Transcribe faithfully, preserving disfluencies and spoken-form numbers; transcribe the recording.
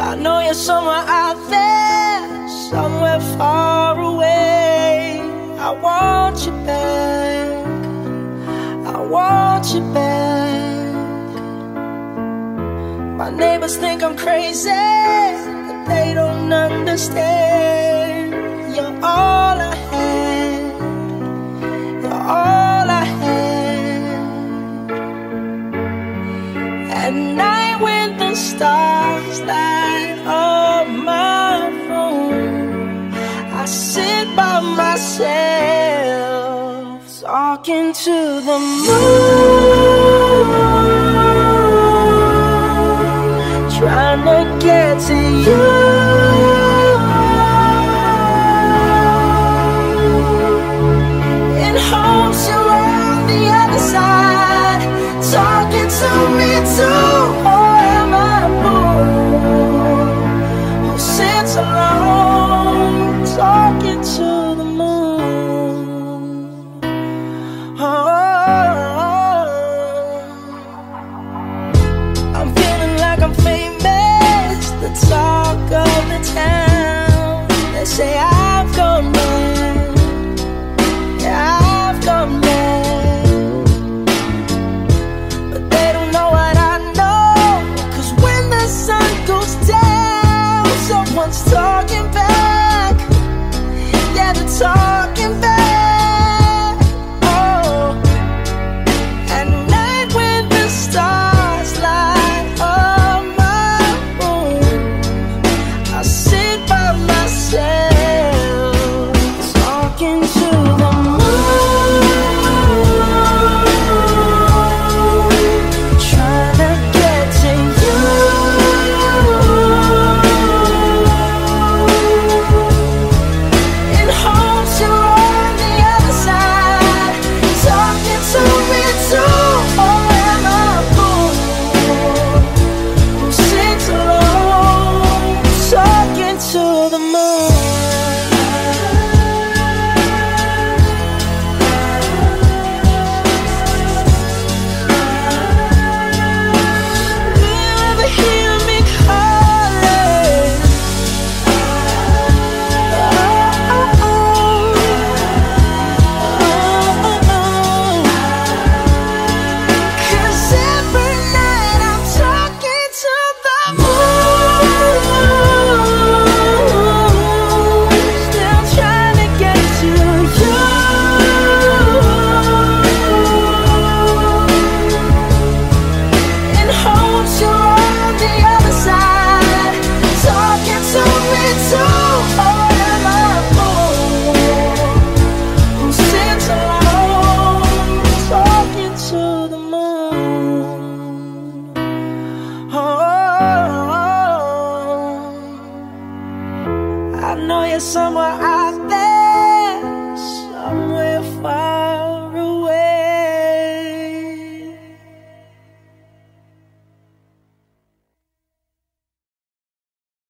I know you're somewhere out there, somewhere far away. I want you back, I want you back. My neighbors think I'm crazy, but they don't understand. You're all I had, you're all I had. At night when the stars light up my room, I sit by myself, talking to the moon, trying to get to you. In hopes you're on the other side, talking to me too. Or am I a fool who sits alone, talking to the moon? Oh, I'm feeling like I'm famous, the talk of the town. They say I've gone mad, yeah, I've gone mad. But they don't know what I know, 'cause when the sun goes down, someone's talking back. Yeah, they're talking back. Oh, at night when the stars light up my room, I sit by myself, talking to the moon, trying to get to you. In hopes you're on the other side, talking to me too. Or am I a fool who sits alone, talking to the moon? Do you ever hear me calling? Oh, oh, oh. Oh, oh, oh. 'Cause every night I'm talking to the moon, still trying to get to you. In hopes you're on the other side, talking to me too. Or am I a fool who sits alone, talking to the moon? Oh, I know you're somewhere out